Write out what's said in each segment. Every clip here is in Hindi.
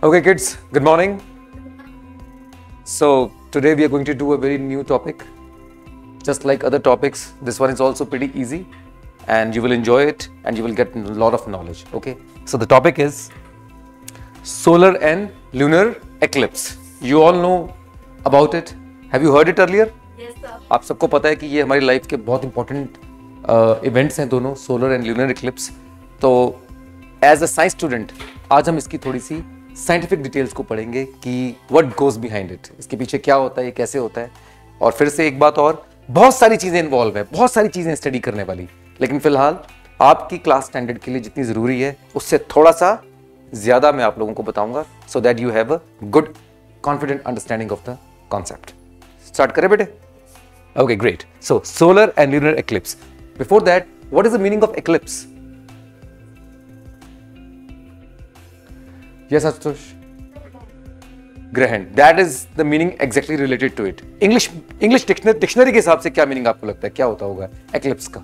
Okay, kids, good morning. So, today we are going to do a very new topic. Just like other topics, this one is also pretty easy and you will enjoy it and you will get a lot of knowledge. Okay, so the topic is solar and lunar eclipse. You all know about it. Have you heard it earlier? Yes, sir. आप सबको पता है कि ये हमारी लाइफ के बहुत इंपॉर्टेंट इवेंट्स हैं दोनों, सोलर एंड ल्यूनर इक्लिप्स. तो एज अ साइंस स्टूडेंट आज हम इसकी थोड़ी सी साइंटिफिक डिटेल्स को पढ़ेंगे कि व्हाट गोज बिहाइंड इट, इसके पीछे क्या होता है, ये कैसे होता है. और फिर से एक बात और, बहुत सारी चीजें इन्वॉल्व है, बहुत सारी चीजें स्टडी करने वाली, लेकिन फिलहाल आपकी क्लास स्टैंडर्ड के लिए जितनी जरूरी है उससे थोड़ा सा ज्यादा मैं आप लोगों को बताऊंगा, so that you have a good confident understanding of the concept. Start करें बेटे? Okay, great. So, solar and lunar eclipse. Before that, what is the meaning of eclipse? Yes, Ashutosh? ग्रहण. That is the meaning exactly related to it. English dictionary के हिसाब से क्या meaning आपको लगता है, क्या होता होगा eclipse का?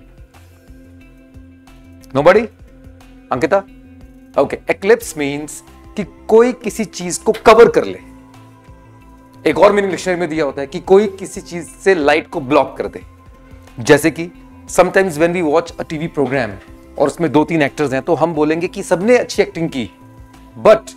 Nobody? Ankita? Okay, eclipse means कि कोई किसी चीज को कवर कर ले. एक और मीनिंग डिक्शनरी में दिया होता है कि कोई किसी चीज से लाइट को ब्लॉक कर दे. जैसे कि sometimes when we watch a TV program और उसमें 2-3 एक्टर्स हैं तो हम बोलेंगे कि सबने अच्छी एक्टिंग की, but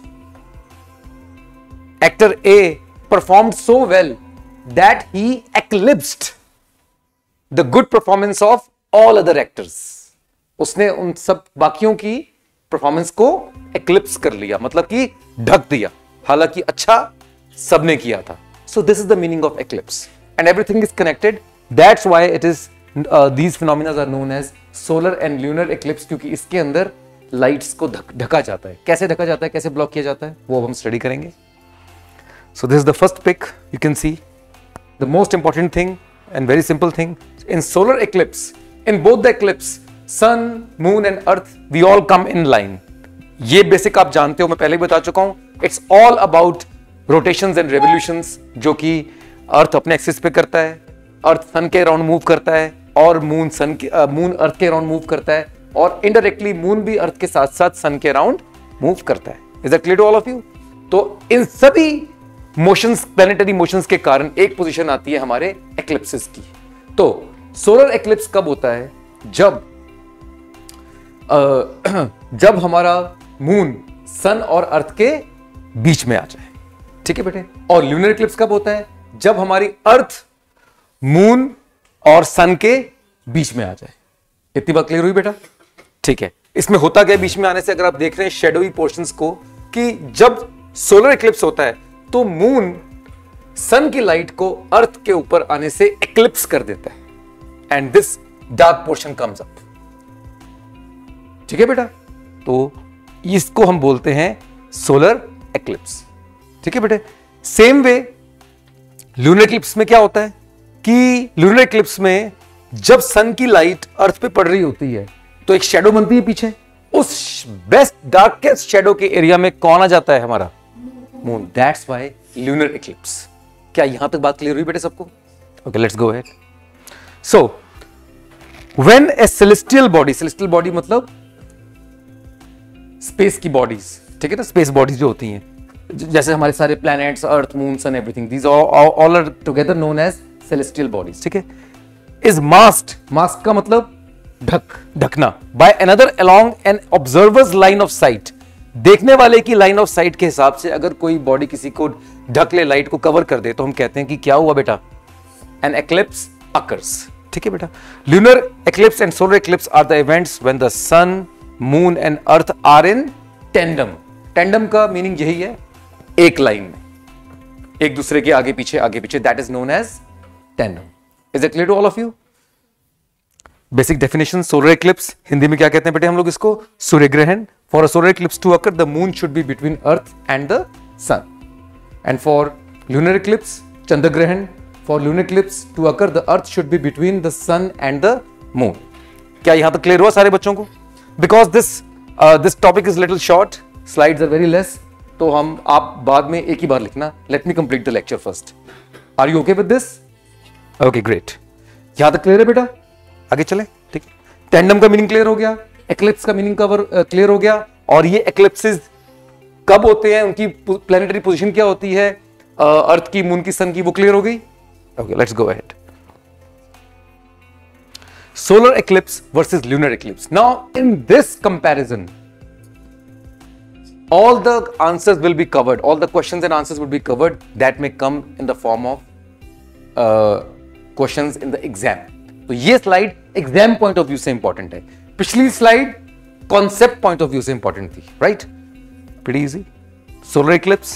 actor A performed so well that he eclipsed the good performance of all other actors. उसने उन सब बाकियों की परफॉर्मेंस को एक्लिप्स कर लिया, मतलब कि ढक दिया, हालांकि अच्छा सबने किया था. So this is the meaning of eclipse and everything is connected. That's why it is these phenomena are known as solar and lunar eclipse, क्योंकि इसके अंदर लाइट्स को ढका जाता है. कैसे ढका जाता है, कैसे ब्लॉक किया जाता है, वो अब हम स्टडी करेंगे. So this is the first pic. You can see the most important thing and very simple thing in solar eclipse. In both the eclipse sun, moon and earth, we all come in line. ये बेसिक आप जानते हो, मैं पहले भी बता चुका हूं. It's all about rotations and revolutions, जो कि अर्थ अपने एक्सिस पे करता है, अर्थ सन के अराउंड मूव करता है, और मून अर्थ के अराउंड मूव करता है, और इनडायरेक्टली मून भी अर्थ के साथ साथ सन के अराउंड मूव करता है. Is that clear to all of you? तो इन सभी मोशंस, प्लैनेटरी मोशंस के कारण एक पोजीशन आती है हमारे एक्लिप्सेस की. तो सोलर एक्लिप्स कब होता है? जब हमारा मून सन और अर्थ के बीच में आ जाए. ठीक है बेटे? और ल्यूनर इक्लिप्स कब होता है? जब हमारी अर्थ मून और सन के बीच में आ जाए. इतनी बात क्लियर हुई बेटा? ठीक है. इसमें होता क्या बीच में आने से, अगर आप देख रहे हैं शेडोई पोर्शंस को, कि जब सोलर इक्लिप्स होता है तो मून सन की लाइट को अर्थ के ऊपर आने से एक्लिप्स कर देता है and this dark portion comes up. ठीक है बेटा? तो इसको हम बोलते हैं सोलर एक्लिप्स. ठीक है बेटे? सेम वे लूनर इक्लिप्स में क्या होता है कि लूनर इक्लिप्स में जब सन की लाइट अर्थ पे पड़ रही होती है तो एक शैडो बनती है पीछे. उस बेस्ट डार्केस्ट शैडो के एरिया में कौन आ जाता है? हमारा moon. That's why lunar eclipse. क्या यहां तक बात क्लियर हुई बेटे सबको? Okay, let's go ahead. So when a celestial body मतलब स्पेस की बॉडीज. ठीक है ना? स्पेस बॉडीज जो होती हैं, जैसे हमारे सारे planets, earth, moon, sun, everything, these all are together known as celestial bodies. ठीक है? इज मास्क का मतलब ढकना, by another along an observer's line of sight. देखने वाले की लाइन ऑफ साइट के हिसाब से अगर कोई बॉडी किसी को ढक ले, लाइट को कवर कर दे, तो हम कहते हैं कि क्या हुआ बेटा? An eclipse occurs. ठीक है बेटा? Lunar eclipse and solar eclipse are the events when the sun, moon and earth are in tandem. Tandem का मीनिंग यही है, एक लाइन में, एक दूसरे के आगे पीछे. That is known as tandem. Is it clear to all of you? Basic definition. Solar eclipse Hindi में क्या कहते हैं बेटे हम लोग इसको? सूर्य ग्रहण. For a solar eclipse to occur the moon should be between earth and the sun. And for lunar eclipse, चंद्र ग्रहण. For lunar eclipse to occur the earth should be between the sun and the moon. क्या यहां तक क्लियर हुआ सारे बच्चों को? Because this topic is little short, slides are very less, तो आप बाद में एक ही बार लिखना. Let me complete the lecture first. Are you okay with this? Okay, great. यहां तक क्लियर है बेटा? आगे चले. ठीक. टेंडम का मीनिंग क्लियर हो गया, एक्लिप्स का मीनिंग क्लियर हो गया, और ये एक्लिप्सेस कब होते हैं, उनकी प्लैनेटरी पोजीशन क्या होती है, अर्थ की, मून की, सन की, वो क्लियर हो गई? Okay, let's go ahead. Solar eclipse versus lunar eclipse. Now in this comparison all the answers will be covered, all the questions and answers will be covered that may come in the form of questions in the exam. तो ये slide exam point of view से इंपॉर्टेंट है, पिछली slide concept point of view से इंपॉर्टेंट थी, right? Pretty easy. Solar eclipse.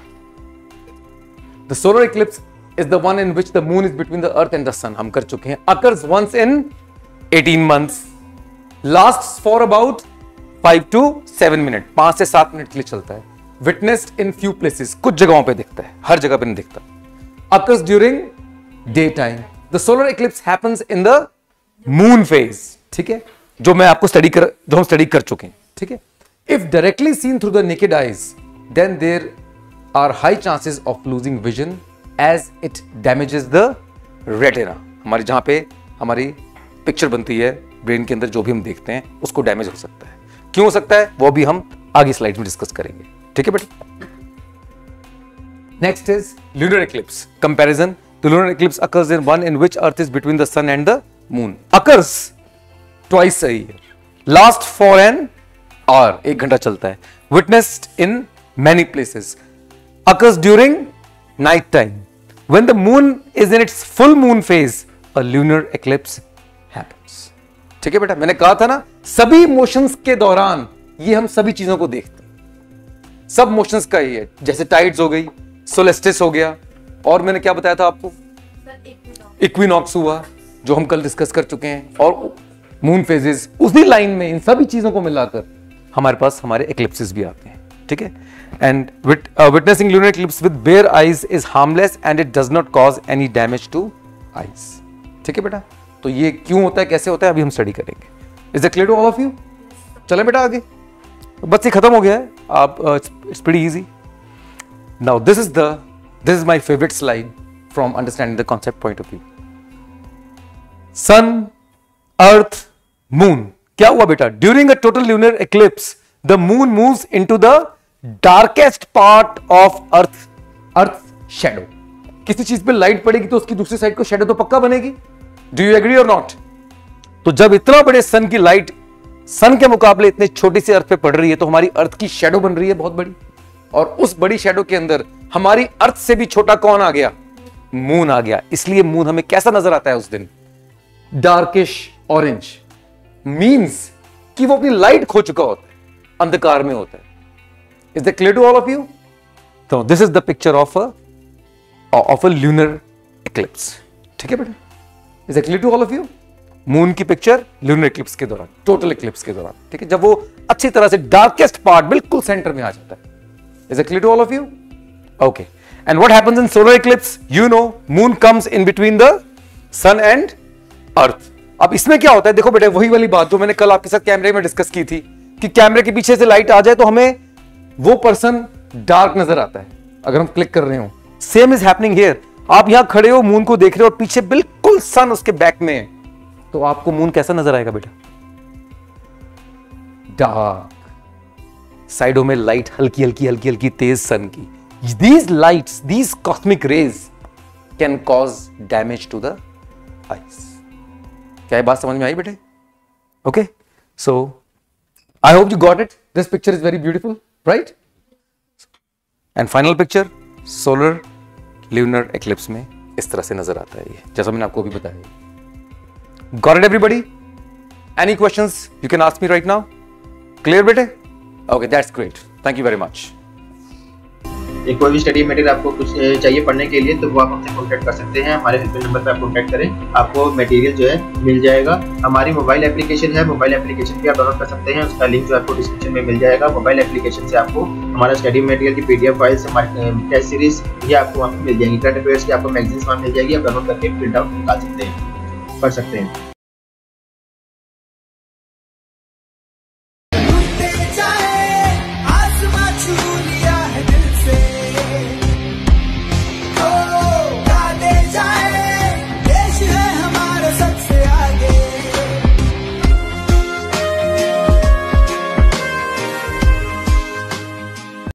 The solar eclipse is the one in which the moon is between the earth and the sun. हम कर चुके हैं. Occurs once in 18 months. Lasts for about 5 to 7 minute, 5 से 7 मिनट के लिए चलता है. Witnessed in few places. कुछ जगहों पे दिखता है, हर जगह पे नहीं दिखता. Occurs during daytime. The solar eclipse happens in the moon phase. ठीक है, जो मैं आपको जो हम स्टडी कर चुके हैं. ठीक है. If directly seen through the naked eyes, then there are high chances of losing vision as it damages the retina. हमारी जहां पे हमारी पिक्चर बनती है ब्रेन के अंदर, जो भी हम देखते हैं उसको डैमेज हो सकता है. क्यों हो सकता है वो भी हम आगे स्लाइड में डिस्कस करेंगे. ठीक है बेटा. Next is lunar eclipse comparison. The lunar eclipse occurs in one in which earth is between the sun and the moon. Occurs twice a year. Lasts for an hour. 1 घंटा चलता है. Witnessed in many places. Occurs during night time. When the moon is in its full moon phase, a lunar eclipse happens. ठीक है बेटा, मैंने कहा था ना, सभी मोशंस के दौरान ये हम सभी चीजों को देखते हैं. सब मोशंस का ही है, जैसे टाइड्स हो गई, सोलेस्टिस हो गया, और मैंने क्या बताया था आपको, इक्विनॉक्स हुआ जो हम कल डिस्कस कर चुके हैं, और मून फेजेस. उसी लाइन में इन सभी चीजों को मिलाकर हमारे पास हमारे एक्लिप्सेस भी आते हैं. ठीक है. And witnessing lunar eclipse with bare eyes is harmless and it does not cause any damage to eyes. ठीक है बेटा. तो ये क्यों होता है, कैसे होता है, अभी हम स्टडी करेंगे. Is it clear to all of you? चलें बेटा आगे. बस ये खत्म हो गया है. आप it's pretty easy. Now this is my favourite slide from understanding the concept point of view. Sun, earth, moon. क्या हुआ बेटा? During a total lunar eclipse the moon moves into the darkest part of earth shadow. किसी चीज पे लाइट पड़ेगी तो उसकी दूसरी साइड को शैडो तो पक्का बनेगी. Do you agree or not? तो जब इतना बड़े सन की लाइट सन के मुकाबले इतने छोटी सी अर्थ पे पड़ रही है, तो हमारी अर्थ की शैडो बन रही है बहुत बड़ी, और उस बड़ी शैडो के अंदर हमारी अर्थ से भी छोटा कौन आ गया? मून आ गया. इसलिए मून हमें कैसा नजर आता है उस दिन? Darkish orange. मीन्स कि वो अपनी लाइट खो चुका होता है, अंधकार में होता है. Is that clear to all of you? तो this is the picture of a lunar eclipse. ठीक है बेटा. Is that clear to all of you? Moon की पिक्चर ल्यूनर एक्लिप्स के दौरान, टोटल एक्लिप्स के दौरान. ठीक है, जब वो अच्छी तरह से डार्केस्ट पार्ट बिल्कुल सेंटर में आ जाता है. Is that clear to all of you? Okay. And what happens in solar eclipse? You know, moon comes in between the sun and earth. अब इसमें क्या होता है, देखो बेटा, वही वाली बात जो मैंने कल आपके साथ कैमरे में डिस्कस की थी कि कैमरे के पीछे से लाइट आ जाए तो हमें वो पर्सन डार्क नजर आता है अगर हम क्लिक कर रहे हो. Same is happening here. आप यहां खड़े हो, मून को देख रहे हो, और पीछे बिल्कुल सन उसके बैक में है, तो आपको मून कैसा नजर आएगा बेटा? डार्क. साइडों में लाइट हल्की हल्की हल्की हल्की तेज सन की. These lights, these cosmic rays can cause damage to the eyes. क्या ये बात समझ में आई बेटे? Okay, so I hope you got it. This picture is very beautiful, right? And final picture, solar lunar eclipse में इस तरह से नजर आता है ये, जैसा मैंने आपको अभी बताया. Got it everybody? Any questions you can ask me right now? Clear बेटे? Okay, that's great. Thank you very much. एक कोई भी स्टडी मटेरियल आपको कुछ चाहिए पढ़ने के लिए, तो वो आप हमसे कॉन्टैक्ट कर सकते हैं. हमारे हेल्पलाइन नंबर पर आप कॉन्टैक्ट करें, आपको मटेरियल जो है मिल जाएगा. हमारी मोबाइल एप्लीकेशन है, मोबाइल एप्लीकेशन भी आप डाउनलोड कर सकते हैं. उसका लिंक जो आपको डिस्क्रिप्शन में मिल जाएगा. मोबाइल एप्लीकेशन से आपको हमारा स्टडी मटेरियल की PDF फाइल्स, हमारी टेस्ट सीरीज, ये आपको वहाँ पर मिल जाएंगी. करंट अफेयर्स की आपको मैगजीन्स वहाँ मिल जाएगी. आप डाउनलोड करके प्रिंट आउट निकाल सकते हैं, पढ़ सकते हैं.